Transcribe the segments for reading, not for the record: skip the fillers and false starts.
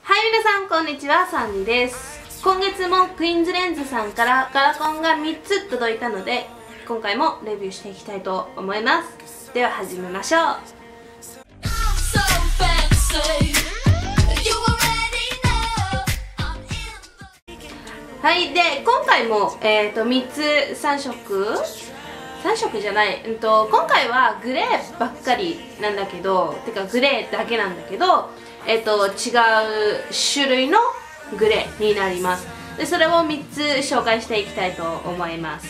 はい、皆さんこんにちは、サンディです。今月もクイーンズレンズさんからカラコンが3つ届いたので、今回もレビューしていきたいと思います。では始めましょう。はい、で今回も、3つ3色じゃない、今回はグレーばっかりなんだけど、てかグレーだけなんだけど、違う種類のグレーになります。でそれを3つ紹介していきたいと思います。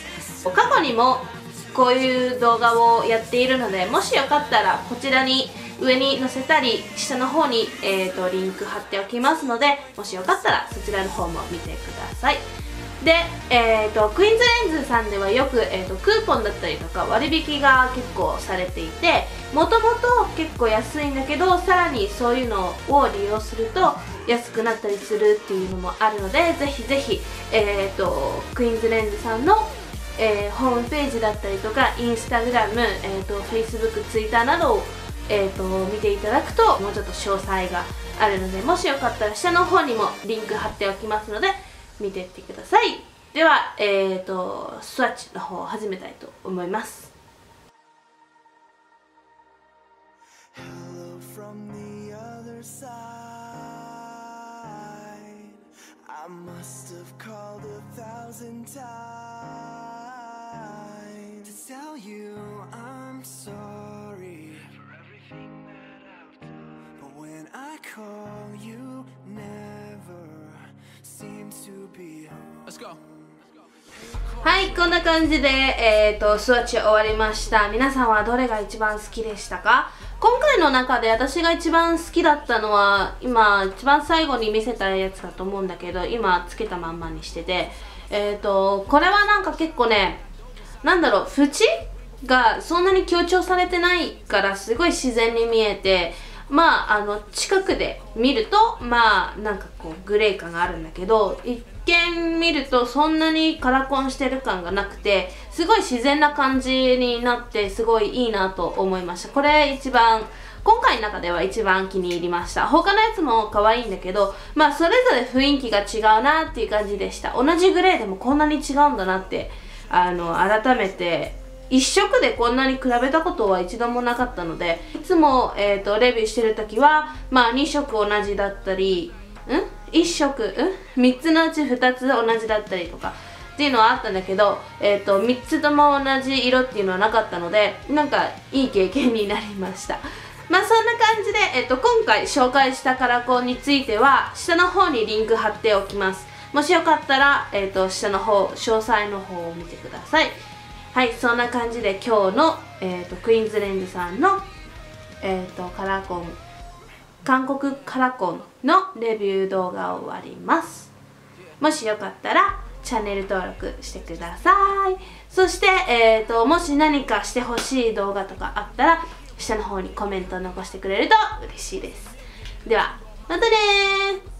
過去にもこういう動画をやっているので、もしよかったらこちらに上に載せたり下の方に、リンク貼っておきますので、もしよかったらそちらの方も見てください。で、クイーンズレンズさんではよく、クーポンだったりとか割引が結構されていて、もともと結構安いんだけど、さらにそういうのを利用すると安くなったりするっていうのもあるので、ぜひぜひ、クイーンズレンズさんの、ホームページだったりとかインスタグラム、Facebook、Twitter などを、見ていただくともうちょっと詳細があるので、もしよかったら下の方にもリンク貼っておきますので見ていってください。では、スワッチの方を始めたいと思います。はい、こんな感じで、スワッチ終わりました。皆さんはどれが一番好きでしたか？今回の中で私が一番好きだったのは、今一番最後に見せたやつだと思うんだけど、今つけたまんまにしてて、これはなんか結構ね、なんだろう、縁がそんなに強調されてないからすごい自然に見えて、近くで見るとなんかこうグレー感があるんだけど、一見見るとそんなにカラコンしてる感がなくて、すごい自然な感じになってすごいいいなと思いました。これ一番今回の中では一番気に入りました。他のやつも可愛いんだけど、それぞれ雰囲気が違うなっていう感じでした。同じグレーでもこんなに違うんだなって改めて一色でこんなに比べたことは一度もなかったので、いつも、レビューしてる時は2色同じだったり、1色3つのうち2つ同じだったりとかっていうのはあったんだけど、3つとも同じ色っていうのはなかったので、なんかいい経験になりました。そんな感じで、今回紹介したカラコンについては下の方にリンク貼っておきます。もしよかったら、下の方詳細の方を見てください。はい、そんな感じで今日の、クイーンズレンズさんの、カラコン、韓国カラコンのレビュー動画を終わります。もしよかったらチャンネル登録してください。そして、もし何かしてほしい動画とかあったら下の方にコメントを残してくれると嬉しいです。ではまたねー。